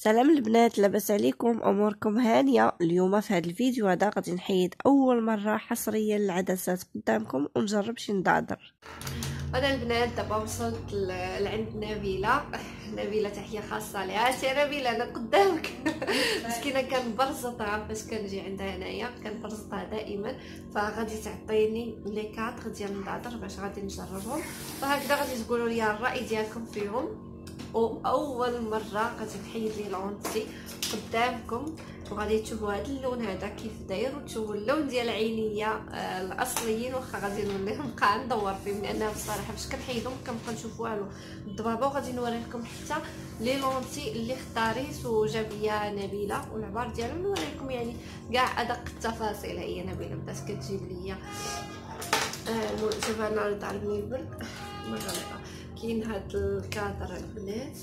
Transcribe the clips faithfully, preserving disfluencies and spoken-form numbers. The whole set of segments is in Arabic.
سلام البنات، لاباس عليكم؟ اموركم هانيه؟ اليوم في هذا الفيديو هذا غادي نحيد اول مره حصريا العدسات قدامكم ونجرب شي نضعضر. انا البنات دابا وصلت لعند نبيله. نبيله تحيه خاصه ليها. سي نبيله انا قدامك. مسكينه كنبرزطها فاش كنجي عندها هنايا، كنبرزطها دائما، فغادي تعطيني لي كادر ديال النضعضر باش غادي نجربهم، فهكذا غادي تقولوا لي الراي ديالكم فيهم. واول مره غادي نحيد لي لونتي قدامكم وغادي تشوفوا هذا اللون هذا كيف داير، وتشوفوا اللون ديال العينيه آه الاصليين، واخا غادي نولي نبقى ندور فيهم لانه بصراحه فاش كنحيدهم كنبقى نشوف والو الضبابه. وغادي نوري لكم حتى لي لونتي اللي اختاريت وجاب ليا نبيله والعبار ديالهم، نوري لكم يعني كاع ادق التفاصيل. هي نبيله بدات كتجيب ليا آه شوف انا رد عجبني البرد مره. كاين هاد الكادر البنات،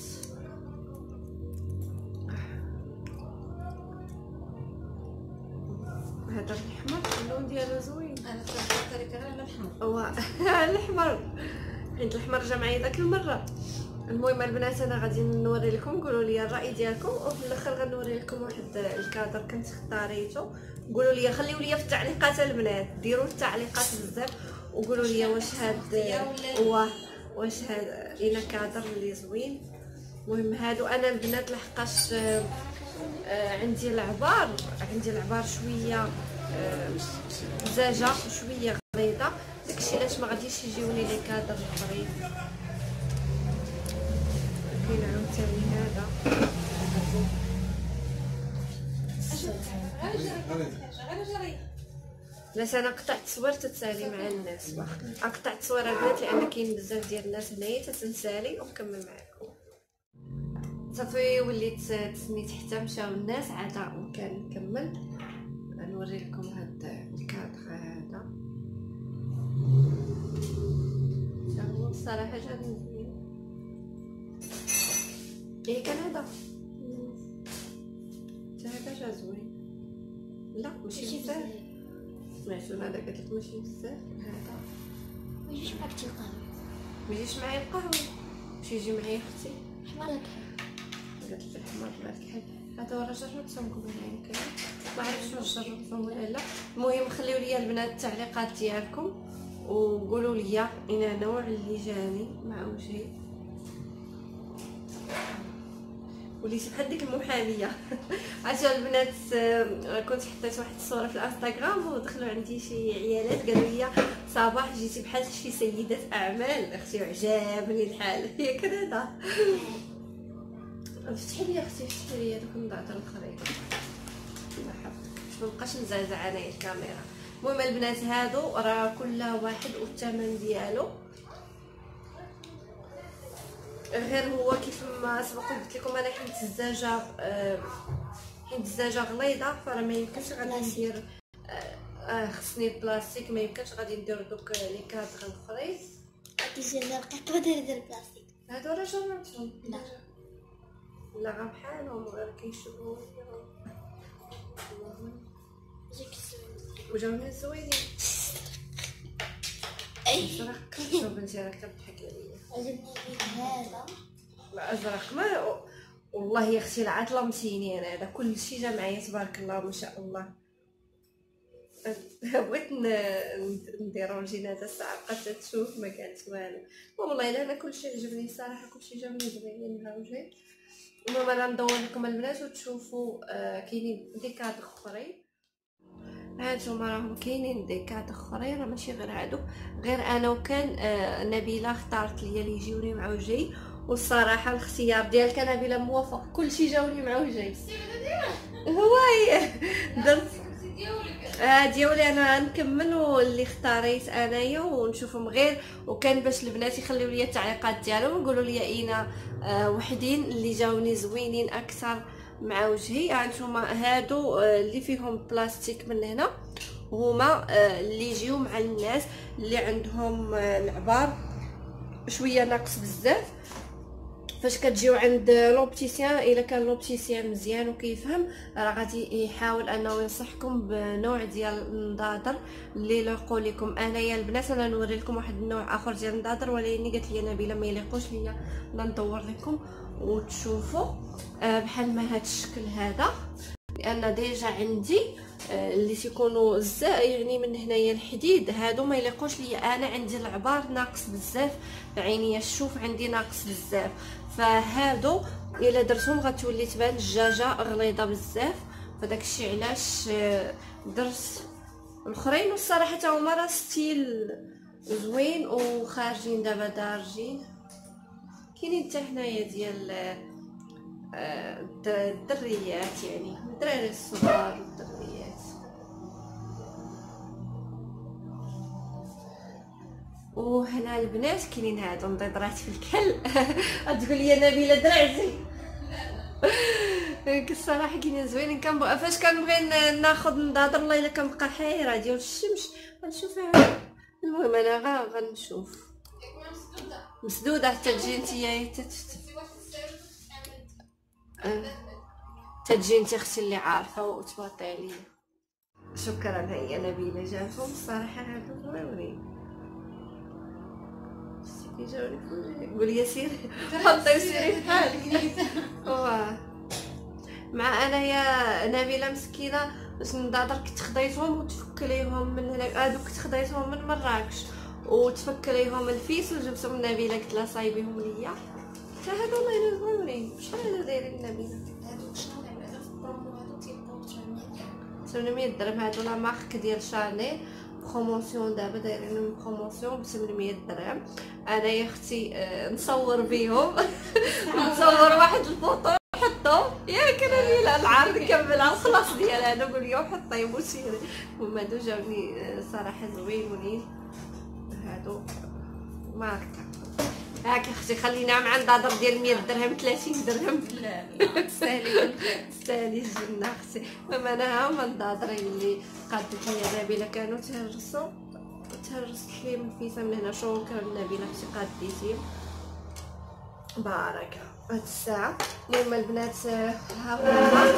هذا الاحمر اللون ديالو زوين. انا تفكرت لك انا الاحمر هو الاحمر، حيت الاحمر جا معايا داك المره. المهم البنات انا غادي نوري لكم، قولوا لي الراي ديالكم، وفي الاخر غنوري لكم واحد الكادر كنت اختاريته. قولوا لي، خليو لي في التعليقات البنات، ديروا التعليقات بزاف وقولوا لي واش هاد هو واش هذا لينا كادر اللي زوين. المهم هادو انا البنات لحقاش آه آه عندي العبار عندي العبار شويه آه زاجه شويه غليظه، داكشي علاش ما غاديش يجيوني لي كادر اخرين. كاين عاوتاني هذا لاش انا قطعت تصوير تتسالي مع الناس، قطعت تصوير البنات لان كاين بزاف ديال الناس هنايا تتنسالي ونكمل معكم. صافي وليت تسنيت حتى مشاو الناس عاد ممكن نكمل نوري لكم هذا الكادر هذا. هو الصراحه جاني زوين. ايه كان هذا حتى هذا جا زوين. لا ماشي بزاف، سمعتوا هذا قلت لك ماشي بزاف. هذا ما يجيش معاك تي القهوه، ما يجيش معايا القهوه، واش يجي معايا اختي؟ حمار الكحل. قالت لي حمار الكحل. هذا ورا جربتهم قبل يمكن، ما عرفتش واش جربتهم ولا لا. المهم خليو لي البنات التعليقات ديالكم وقولوا لي انا نوع اللي جاني مع وجهي. وليت بحال ديك المحاميه. عرفتوا البنات كنت حطيت واحد الصوره في الانستغرام ودخلوا عندي شي عيالات قالوا لي صباح جيتي بحال شي سيده اعمال اختي، وعجبني الحال. هي كذا فتحي لي اختي، فتحي لي دوك النضعضر الاخرين الله يحفظك باش مابقاش نزعزع انايا الكاميرا. المهم البنات هادو راه كل واحد والثمن ديالو، غير هو كيف ما سبق قلت لكم انا حيت الزجاجه آه حيت الزجاجه غليظه فراه ما يمكنش غادي ندير آه آه خصني البلاستيك، ما يمكنش غادي ندير دوك لي كادر الاخرين. كيجي انا بقيت غادي ندير البلاستيك. هادو راه جربتهم لا لا غير بحالهم غير كيشبهوا جاك زوين وجاوني زوينين. ازرق شوف بنتي راك تضحك عليا. عجبني هذا الازرق ما والله يا اختي لا ظلمتيني انا، هذا كلشي جا معايا تبارك الله ما شاء الله. بغيت نديرو الجنازه الساعه بقات تشوف ما كانت والو. والله الا انا كلشي عجبني صراحه، كلشي جاوني زوينين مع وجهي. المهم انا ندور لكم البنات وتشوفوا آه كاينين دي كادر اخرين. هانتوما راهم كاينين دي كادر اخرين، راه ماشي غير هادو، غير انا وكان آه نبيله اختارت ليا اللي يجيوني مع وجهي، والصراحه الاختيار ديالك نبيله موافق، كلشي جاوني مع وجهي. هو درت اه ديولي انا نكمل واللي اختاريت انايا ونشوفهم غير، وكان باش البنات يخليو لي التعليقات ديالهم ويقولوا لي اينا آه وحدين اللي جاوني زوينين اكثر مع وجهي. هانتوما هادو آه اللي فيهم بلاستيك من هنا هما آه اللي يجيو مع الناس اللي عندهم آه العبار شويه ناقص بزاف، فاش كتجيو عند لوبتيسيان الا كان لوبتيسيان مزيان وكيفهم راه غادي يحاول انه ينصحكم بنوع ديال النضاضر اللي لاقوا لكم. انايا البنات انا نوري لكم واحد النوع اخر ديال النضاضر، ولكن قالت لي نبيله ما يليقوش ليا ندور لكم وتشوفوا آه بحال ما هاد الشكل هذا، لان ديجا عندي آه اللي تيكونوا زا يعني من هنايا الحديد هادو ما يليقوش ليا. انا عندي العبار ناقص بزاف، عينيا الشوف عندي ناقص بزاف، فهادو الا درتهم غتولي تبان الدجاجه غليظه بزاف. فداك الشيء علاش آه درت الاخرين، والصراحه تا هما راه ستيل زوين وخارجين دابا دارجين. كاينين حتى هنايا ديال الدريات يعني الدراري الصغار والدريات. وهنا البنات كاينين هادو نضيضرات في الكل تقول لي نبيله درعتي الصراحه كاينين زوينين. كنبغي فاش كنبغي ناخذ نضاضر الله الا كنبقى حايره ديال الشمس غنشوفها. المهم انا غا غنشوف مسدوده حتى تجي نتيا تجي انت اختي اللي عارفه وتباطي عليا. شكرا. هي نبيله جاتهم الصراحه هادو زوينين جاوني قول لي سيري حطي سيري في حالك. واه مع انايا نبيله مسكينه باش نضاضر كنت خديتهم وتفك ليهم من هناك، هادو كنت خديتهم من مراكش وتفك ليهم الفيس وجبتهم لنبيله قلت لها صايبيهم ليا. حتى هادو والله الا زوينين. شحال دايرين نبيله؟ هادو شحال بعدا في البرومو هادو تيبقاو ثمنمية درهم. هادو لا مارك ديال شانيل بروموسيون دابا دايرين بروموسيون ب ثمنمية درهم. انا يا اختي آه نصور بيهم نصور واحد الفوطو نحطهم ياك نبيله العرض كملها الخلاص ديالها انا نقول لهم حطي وسيري. هما هادو جاوني صراحه زوينين هادو ماركه. هاك اختي خلينا مع النضاضر ديال مية درهم ثلاثين درهم. لا لا تستاهلي تستاهلي الجنه اختي. فما انا ها هما النضاضرين اللي قادت لي نبيله كانوا تهرسوا تهرست لي من الفيسه من هنا. شكرا نبيله اختي قاديتي بارك هاد الساعه. المهم البنات ها هما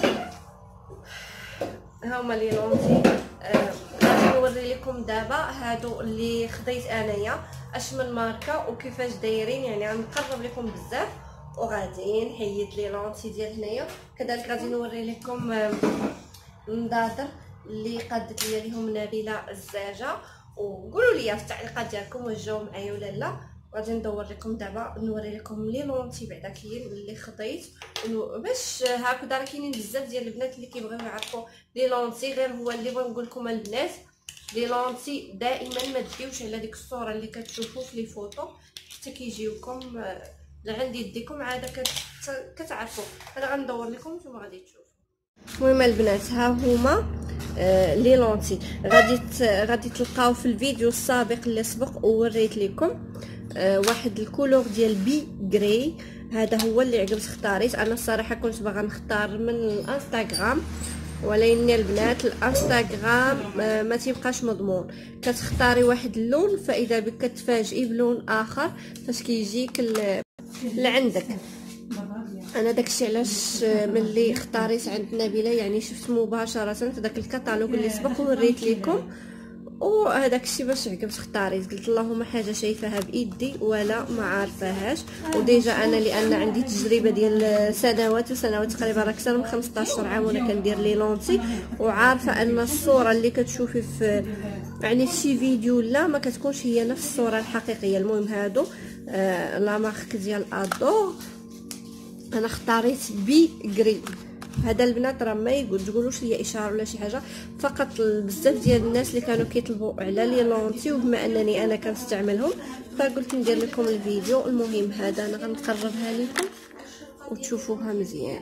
ها هما لي لونتي غادي نوري لكم دابا هادو اللي خديت انايا اش من ماركه وكيفاش دايرين، يعني غنقرب لكم بزاف وغادي نحيد لي لونتي ديال هنايا. كذلك غادي نوري لكم النضاضر اللي قادت لي ليهم نبيله الزاجه، وقولوا لي في التعليقات ديالكم واش جاو معايا ولا لا. غادي ندور لكم دابا نوري لكم لي لونتي بعدا كاين اللي خديت باش هكذا. راه كاينين بزاف ديال البنات اللي كيبغيو يعرفوا لي لونتي. غير هو اللي بغيت نقول لكم البنات لي لونتي دائما ما تديوش على ديك الصوره اللي كتشوفوا في لي فوطو حتى كيجيوكم لعند يديكم عاده كتعرفوا. انا غندور لكم نتوما غادي تشوفوا. المهم البنات ها هما آه لي لونتي غادي غادي تلقاو في الفيديو السابق اللي سبق ووريت لكم آه واحد الكولور ديال بي غري. هذا هو اللي عجبت اختاريت. انا الصراحه كنت باغا نختار من الانستغرام، ولكن البنات الانستغرام آه ما تيبقاش مضمون. كتختاري واحد اللون فاذا بك كتفاجئي بلون اخر فاش كيجيك لعندك. انا داكشي علاش ملي اختاريت عند نبيله يعني شفت مباشره في داك الكتالوج اللي سبق وريت لكم، وهذاك الشيء باش عجبت اختاريت. قلت اللهم حاجه شايفاها بايدي ولا ما عارفاهاش. وديجا انا لان عندي تجربه ديال سنوات وسنوات تقريبا راه اكثر من خمسطاش عام وانا كندير لي لونتي، وعارفه ان الصوره اللي كتشوفي في يعني في شي فيديو لا ما كتكونش هي نفس الصوره الحقيقيه. المهم هادو آه لا مارك ديال ادور انا اختاريت بي غري. هذا البنات راه ما يقول تقولوش لي اشاره ولا شي حاجه، فقط بزاف ديال الناس اللي كانوا كيطلبوا على لي لونتي وبما انني انا كنستعملهم فقلت ندير لكم الفيديو. المهم هذا انا غنقربها لكم وتشوفوها مزيان.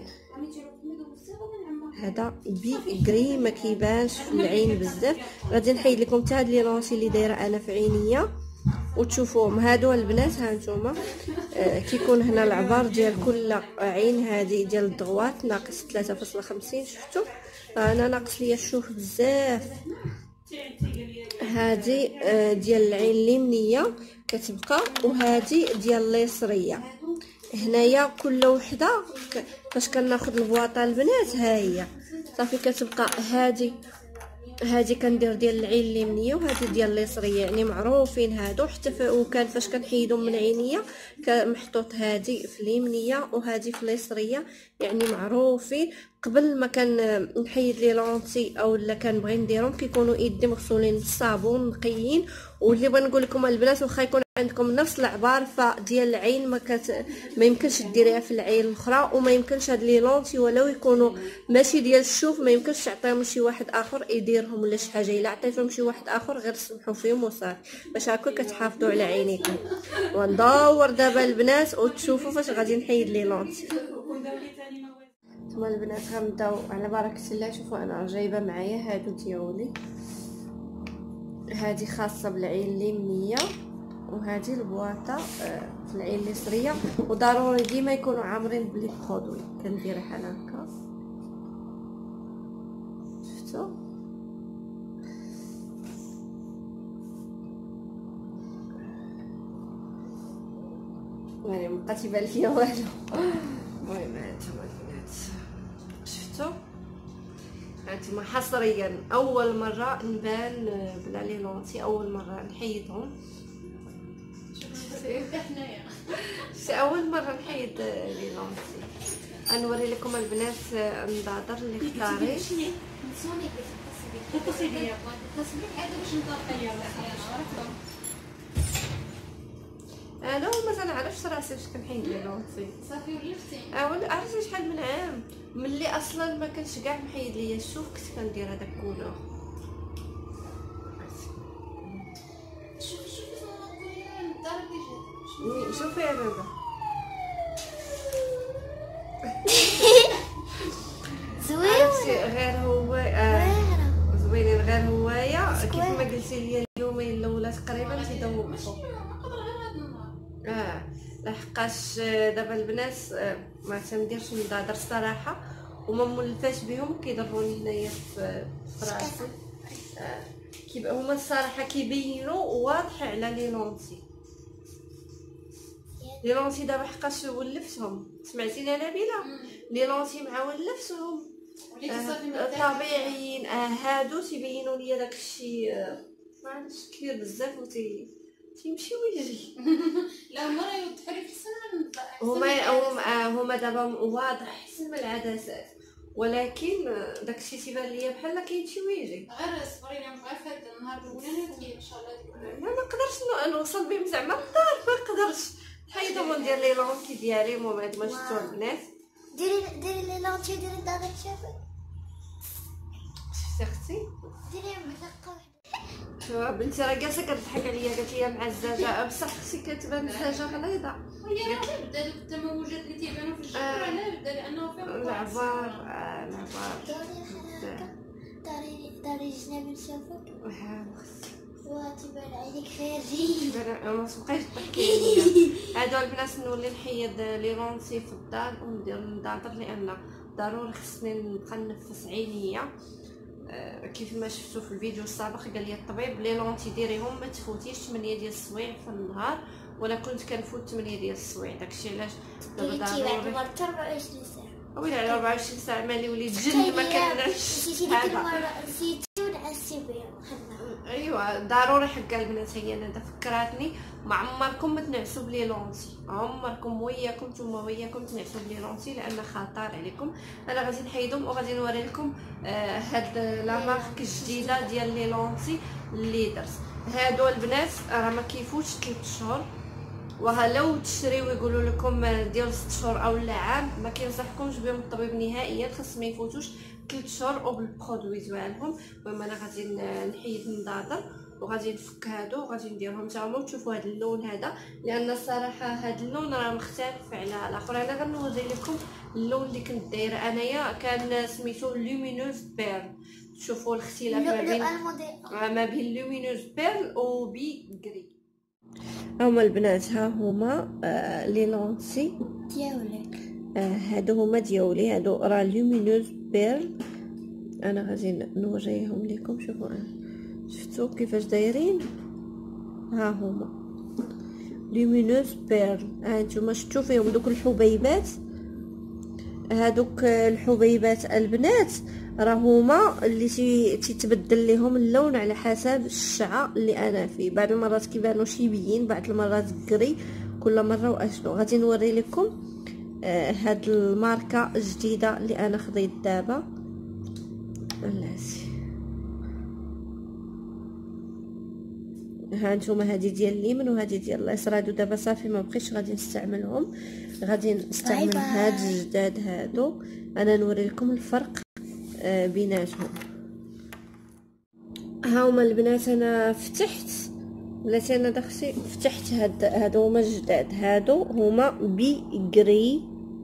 هذا بي غري ما كيبانش في العين بزاف. غادي نحيد لكم حتى هاد لي لونتي اللي دايره انا في عينيا وتشوفوهم. هادو البنات ها نتوما آه كيكون هنا العبار ديال كل عين. هذه ديال الضغوات ناقص ثلاثة فاصلة خمسين. شفتوا انا ناقص ليا الشوف بزاف. هذه آه ديال العين اليمنيه كتبقى، وهذه ديال اليسريه. هنايا كل وحده فاش كناخذ البواطه البنات ها هي صافي كتبقى هادي هادي كندير ديال العين اليمنيه وهادي ديال اليسريه، يعني معروفين هادو. حتى وكان فاش كنحيدهم من عينيا محطوط هادي في اليمنيه وهادي في اليسريه، يعني معروفين. قبل ما كان نحيد لي لونتي او لا كنبغي نديرهم كيكونوا يدي مغسولين بالصابون نقيين. واللي بغا نقول لكم البنات واخا يكون عندكم نفس العبار فديال العين ما كت... ما يمكنش ديريها في العين الاخرى، وما يمكنش هاد لي لونتي ولو يكونوا ماشي ديال الشوف ما يمكنش تعطيهم لشي واحد اخر يديرهم ولا شي حاجه. الا عطيتهم شي واحد اخر غير سمحوا فيهم وصافي باش هكا كتحافظوا على عينيكم. وندور دابا البنات وتشوفوا فاش غادي نحيد لي لونتي. ثم البنات غنبداو على بركه الله. شوفوا انا جايبه معايا هادو ديالي، هذه خاصه بالعين اليمنيه وهذه البواطه في العين اليسريه. وضروري ديما يكونوا عامرين بلي برودوي. كندير بحال هكا شفتوا يعني مابقاش يبان ليا والو. المهم هانتوما البنات شفتوا هانتوما حصريا اول مره نبان بلا لي لونتي، اول مره نحيدهم. شفتي اول مره نحيد لي لونتي. غنوري لكم البنات النظاظر اللي اختاريت. انا ما تنعرفش راسي واش كنحيد لي لونتي صافي ولفتي. اه ولا عرفتي شحال من عام ملي اصلا ما كانش كاع محيد ليا الشوف كنت كندير هذاك كولور. شوفي شوفي ماما قولي لنا الدار اللي جات. شوفي يا بابا زوين غير هو آه زوينين غير هوايا كيف ما قلتي لي اليومين الاولى تقريبا تيذوقوا. اه لحقاش دابا البنات ما تنديرش النظاظر الصراحه وما مولفاش بهم كيضروني هنايا في راسي. آه كيبقى هما الصراحه كيبينوا واضح على لي لونتي. لي لونتي دابا حقاش ولفتهم سمعتيني انا نبيله لي لونتي مع ولفتهم آه طبيعيين. آه هادو تيبينوا ليا داكشي آه معليش كبير بزاف وتي تيمشي ويجري. لا مرة يتحرك حسن من هما هما هما دابا واضح احسن من العدسات، ولكن داكشي تيبان ليا بحال كيمشي ويجري. غير صبري لي غير فهاد النهار الاولاني ان شاء الله. ما نقدرش نوصل بهم زعما الدار ما نقدرش نحيدهم وندير لي لونتي ديالي. المهم هاد ما شفتو البنات ديري ديري لي لونتي ديري النظاظر شافي. شفتي اختي ديري ملقه شوف بنتي راه جالسه كتضحك عليا قالت لي معزازه بصح اختي كتبان الزاجه غليظه. هي راه بدا دوك التموجات اللي تيبانوا في الجبر علاه بدا لانه فيهم العبار آه العبار داري هكا داري داري جناب نشوفك ها اختي وتبان عينيك خارجي. انا ما تبقايش تحكي ليا. هادو البنات نولي نحيد لي لونتي في الدار وندير النظاظر لان ضروري خصني نبقى نفس عينيا. آه كيف ما شفتوا في الفيديو السابق قال لي الطبيب لي لونتي ديريهم ما تفوتيش ثمانية ديال السوايع في النهار، ولا كنت كنفوت ثمانية ديال السوايع. داكشي علاش دابا ضروري مرت أربعة وعشرين ساعة. ويلي على أربعة وعشرين ساعه مالي وليت جن ما كنعرفش. نسيتي ديك المرة نسيتي ونعستي بها. ايوا ضروري حق البنات هي انا فكراتني ما عمركم ما تنعسوا بلي لونتي، عمركم وياكم نتوما وياكم تنعسوا بلي لونتي لان خطر عليكم. انا غادي نحيدهم وغادي نوري لكم آه هاد لا مارك الجديده ديال لي لونتي اللي درت. هادو البنات راه ما كيفوتش ثلاث شهور، وها لو تشريو يقولوا لكم ديال ست شهور او لا عام ما كينصحكمش بهم الطبيب نهائيا. خاص ما يفوتوش ثلاث شهور وبالبرودوي ديالهم. المهم انا غادي نحيد النظاظر وغادي نفك هادو وغادي نديرهم حتى هما وتشوفوا هذا اللون هذا، لان الصراحه هذا اللون راه مختلف على الاخر. انا غنوري لكم اللون اللي كنت دايره انايا كان سميتو لومينوز بيرل. شوفوا الاختلاف ما بين ما بين لومينوز بيرل و بي غري. هما البنات ها هما آه لي لونتي ديالك آه هادو هما ديولي. هادو راه لومينوز بيرل. انا غادي نوريهم لكم. شوفوا شفتوا كيفاش دايرين ها هما لومينوز بيرل. ها نتوما شفتوا فيهم دوك الحبيبات، هادوك الحبيبات البنات راه هما اللي تيتبدل لهم اللون على حسب الشعه اللي انا فيه. بعض المرات كيبانوا شيبيين، بعض المرات كري، كل مره واشنو. غادي نوري لكم آه هاد الماركه الجديده اللي انا خديت دابا. بلاتي ها نتوما هذه ديال اليمين وهذه ديال اليسار. هادو دابا صافي ما بقيتش غادي نستعملهم، غادي نستعمل هاد الجداد هادو. انا نوري لكم الفرق آه بيناتهم. ها هما البنات انا فتحت، بلاتي انا داختي فتحت هاد هادو هما الجداد. هادو هما بي غري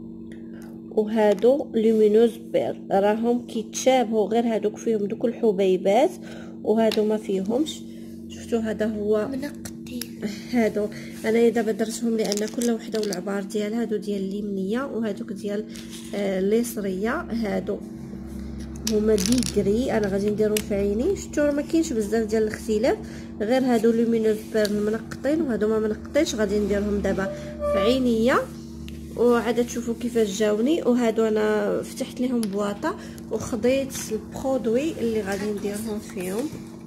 وهادو لومينوز بير، راهم كيتشابهوا غير هادوك فيهم دوك الحبيبات وهادو ما فيهمش. شفتوا هذا هو منقطين. هادو انا دابا درتهم لان كل وحده والعبار ديالها. هادو ديال اليمنيه وهادوك ديال آه اليسريه. هادو هما بيغري، انا غادي نديرهم في عيني. شفتوا ما كاينش بزاف ديال الاختلاف، غير هادو لومينوز بيرل منقطين وهادو ما منقطينش. غادي نديرهم دابا في عينيا وعاد تشوفوا كيفاش جاوني. وهادو انا فتحت لهم بواطه وخديت البرودوي اللي غادي نديرهم فيهم.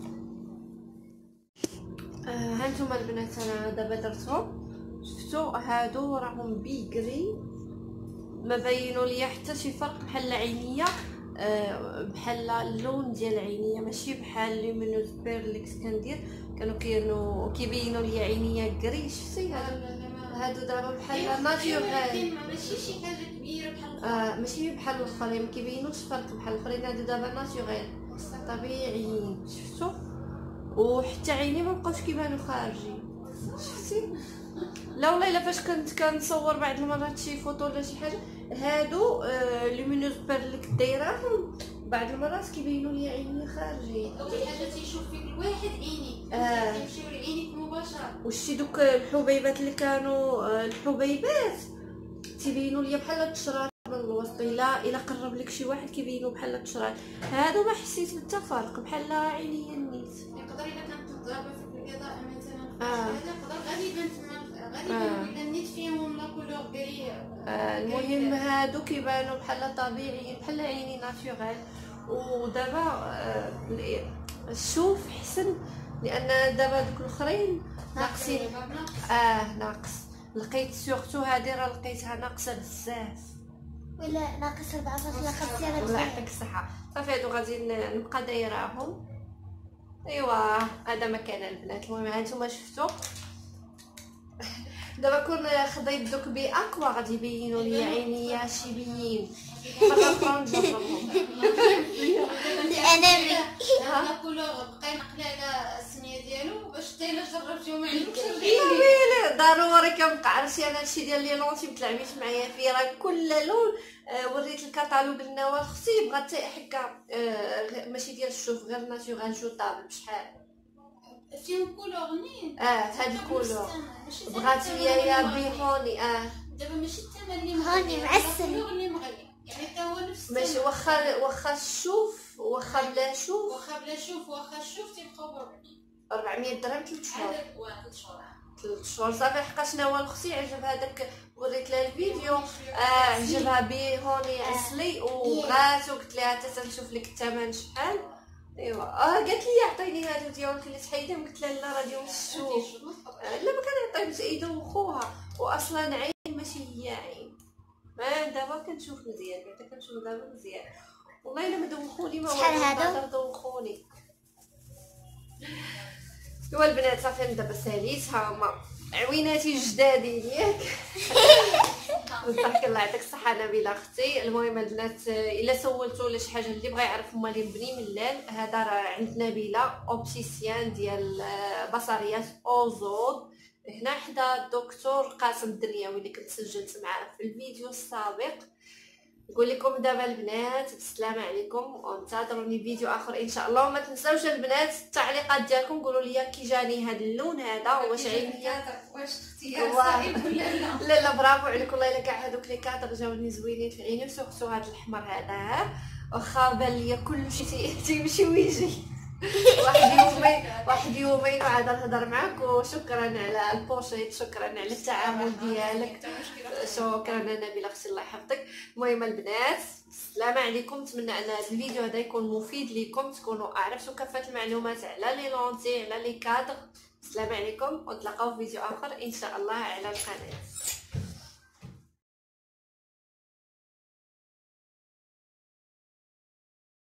آه هانتوما البنات انا دابا درتهم. شفتوا هادو راهم بيغري، ما بينوا ليا حتى شي فرق بحال عينيا. آه بحال اللون ديال عينيا ماشي بحال لومينوز بيرل اللي كنت كندير، كانوا كينو كيبينوا ليا عينيا كري. شفتي هادو دابا بحال ناتورال، ماشي شي حاجه كبيره بحال آه ماشي بحال الاخرين، ما كيبينوش فرق بحال الاخرين. هادو دابا ناتورال طبيعيين. شفتوا وحتى عيني ما بقاوش كيبانوا خارجين. شفتي لا والله الا فاش كنت كنصور بعض المرات شي فوطو ولا شي حاجه، هادو آه لومينوز بيرل اللي كنت دايراهم بعض المرات كيبينوا لي عيني خارجين. اول حاجه تيشوف فيك الواحد عينيك، آه. تمشيو لعينيك مباشره. وشتي دوك الحبيبات اللي كانوا آه الحبيبات تيبينوا لي بحال التشرات من الوسط، الا الا قرب لك شي واحد كيبينوا بحال التشرات. هادو ما حسيت حتى فرق، بحال عينيا النيت. يقدر الا كانت ضربه في الاضاءه مثلا آه. هذا يقدر غالبا غالبا الا نيت فيهم لا كولور غري. آه المهم هادو كيبانوا بحال طبيعيين بحال عيني ناتورال. ودابا آه الشوف حسن لان دابا دوك الاخرين ناقصين. اه ناقص. لقيت سورتو هادي راه لقيتها ناقصه بزاف، ولا ناقص أربعة فاصلة خمسة. الله يعطيك الصحه. صافي هادو غادي نبقى دايراهم. ايوا هذا مكان البنات. المهم هانتوما شفتوا دابا كون خديت دوك بي اكوا غادي يبينوا لي عينيا شيبيين. مره اخرى نجربهم. الأنامي. لا كولور بقى نقلي على السميه ديالو باش حتى الا جربتيو ما عندكش ويلي ضروري كنبقى عرفتي انا هادشي ديال لي لونتي متلعبيش معايا فيه. راه كل لون آه وريت الكاتالوج لنوال اختي بغات حكا آه ماشي ديال الشوف غير ناتورال جوطابل بشحال فيهم كولور نين. اه هاد الكولور بغات ليا بيهوني. اه دابا ماشي الثمن اللي هاني معسل. الكولور اللي مغلي يعني حتى هو نفس ماشي واخا واخا الشوف واخا بلا شوف واخا بلا شوف واخا الشوف تيبقاو أربعمية درهم ثلاث شهور. هذاك واحد شهور ثلاث شهور صافي. حقاش نوال اختي عجب هذاك وريت لها الفيديو اه عجبها بيه هوني عسلي وبغات وقلت لها حتى تنشوف لك الثمن شحال. ايوا اه قالت لي عطيني هادو ديالك اللي تحيدهم. قلت لها لا راه ديال الشوف. لا ما كان يعطي ايدو وخوها واصلا عين ماشي هي عين. ما دابا كنشوف مزيان بعدا كنشوف دابا مزيان. والله الا ما دوخوني ما شحال هادو؟ دوخوني. ايوا البنات صافي دابا ساليت ها هما عويناتي جدادين ياك. بالضحك الله يعطيك الصحه نبيله اختي. المهم البنات الا سولتوا ولا شي حاجه اللي بغى يعرف هما اللي بني ملال هذا راه عند نبيله اوبتيسيان ديال بصريات اوزود هنا حدا الدكتور قاسم الدنياوي اللي كنت سجلت معاه في الفيديو السابق. نقول لكم دابا البنات بالسلامه عليكم وانتظروني فيديو اخر ان شاء الله. وما تنساوش البنات التعليقات ديالكم قولوا لي كي جاني هذا اللون هذا واش عينيا واش اختيار صعيب ولا لا. لا لا برافو عليكم والله الا كاع هذوك لي كادر جاوني زوينين في عيني وسورتو هذا الاحمر هذا واخا بان ليا كلشي تيمشي ويجي. واحد يومين واحد يومين وعاد نهضر معاك. وشكرا على البوشيت، شكرا على التعامل ديالك، شكرا نبيله اختي الله يحفظك. المهم البنات السلام عليكم، نتمنى ان هذا الفيديو هذا يكون مفيد لكم، تكونوا عرفتوا كافه المعلومات على لي لونتي على لي كادر. السلام عليكم، ونتلاقاو في فيديو اخر ان شاء الله على القناه.